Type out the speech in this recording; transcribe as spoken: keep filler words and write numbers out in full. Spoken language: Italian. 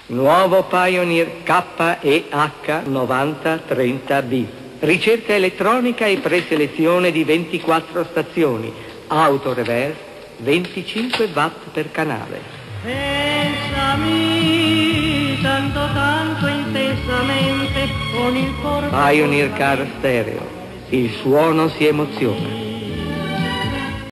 Nuovo Pioneer K E H novanta trenta B. Ricerca elettronica e preselezione di ventiquattro stazioni. Auto reverse, venticinque watt per canale. Pensami tanto tanto intensamente con il cuore. Pioneer Car Stereo. Il suono si emoziona.